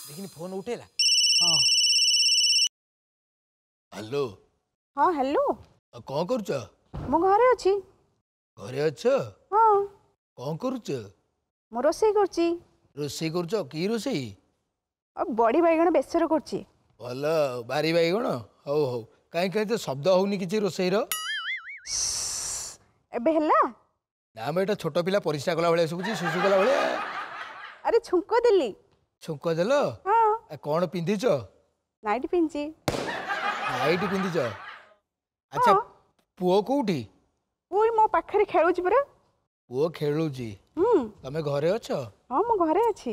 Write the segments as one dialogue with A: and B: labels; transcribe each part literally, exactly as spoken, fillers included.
A: देखिनी phone उठेला।
B: हाँ
A: hello.
C: हाँ हेलो।
A: कौन करुच?
C: मो घरे अच्छी।
A: घरे अछ?
C: हाँ।
A: कौन करुच?
C: मो रोसई करची।
A: रोसई करुच? की रोसई?
C: अब बड़ी बैगण बेसर करची।
A: भल बारी बैगण हौ हौ कहीं कहीं तो शब्द होनी किछि रोसई रो।
C: एबे हल्ला
A: ना मैं छोट पिला परिस्रा कला भाई सुबुची सुसु कला भाई।
C: अरे छुंक दिल्ली।
A: छुंक देल?
C: हाँ।
A: कौन पिंधिच?
C: नाइट पिंची।
A: नाइट पिंधिच? अच्छा पुओ कोठी?
C: पुई मो पाखरे खेलुची परा।
A: पुओ खेलुची?
C: हम्म।
A: तमे घरे अछ?
C: हाँ मो घरे अछि।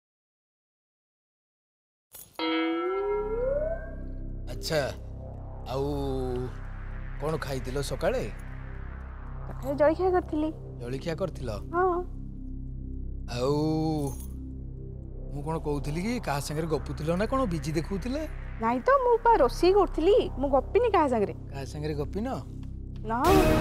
A: अच्छा आउ कौन खाइतिलो सकाळे?
C: सकाळे जळखिया करथिली।
A: जळखिया करथिलो?
C: हाँ।
A: आउ मु कोन कहउथिली कि का संगे गपुतिलो ना कोन बिजी देखउथिले?
C: नाही तो मु पा रोसई करथिली मु गप्पिनी का संगे।
A: का संगे गप्पिन?
C: ना।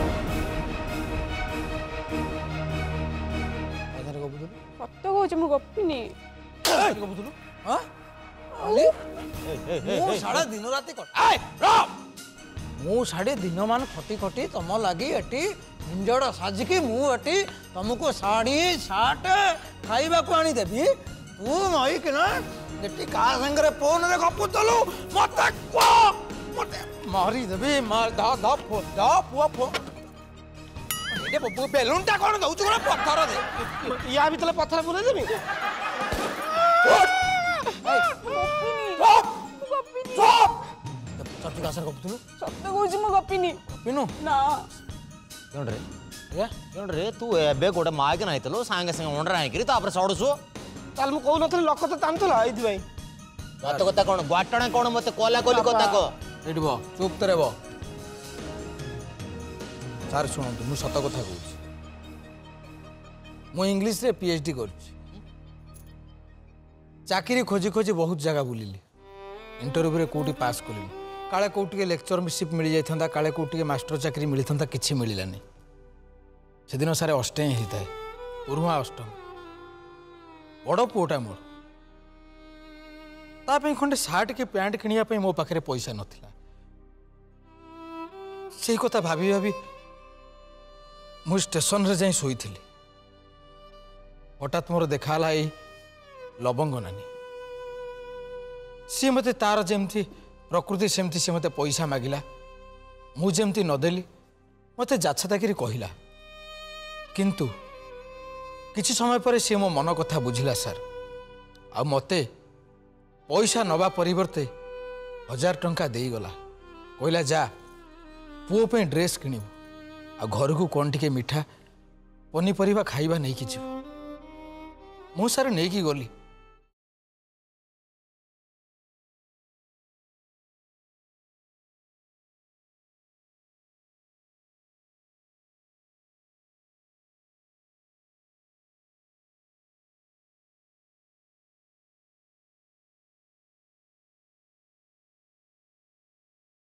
A: आधार गपुतलो?
C: सत्य कहउछ मु गप्पिनी।
A: गपुतलो? हां? अली मु सारा दिन राती कर ए रो मु साडे दिन मान खटी खटी तम लागी एटी इंजड़ साजिकी मु एटी तुमको साड़ी शर्ट खाइबा को आनी देबी तू मई कि ना एटी का संगे फोन रे गपुतलो मते को मते मारी देबी मार दा दा फो दा पुआ फो ए बबू बेलून टा कोन दउछु कोन पत्थर दे या भीतर पत्थर पुरे देबी
B: रे तू एबे गोटे माइक नहीं तलो सांगे संगे ओंडरा है करी तापर सडसु
D: ताल मु कहू नथले लक तो तांतला आइति भाई
B: मत कथा कोन ग्वाटणा कोन मते कोला कोली कथा को
A: एठी बो चुप तरे बो सार सुनंतु मु सत कथा कहू मु इंग्लिश रे पीएचडी करछि चाकरी खोजी खोजी बहुत जगह बुलिली इंटरव्यू रे कोठी पास कली काले कोठी के लेक्चरशिप मिल जाइथंदा काले कोठी के मास्टर चाकरी मिलिथंदा किछि मिलिलानी सेदिन सारे अष्टम होता है उर्मा अष्टम बड़ पुओटा मोर ताप खंडे सार्ट के पैंट किनिया मो पाखे पैसा नथिला से कथा भाभी भाभी मु स्टेशन रे जाई सोईथिली हठात मोर देखाला ई लवंग नानी सी मते तार जेमती प्रकृति सेमती से मते पैसा मागिला मु जेमती नदेली मते जाछताकिरी कहिला किंतु किछि समय पर सी मो मन कथा बुझिला सर आ मते पैसा नवा परिवर्ते हजार टंका देई गला कहला जा पुओ पे ड्रेस किनिबो आ घर को कोन टिके मिठा पनीपरिबा खाइबा नहीं कि मु सर नहीं कि गली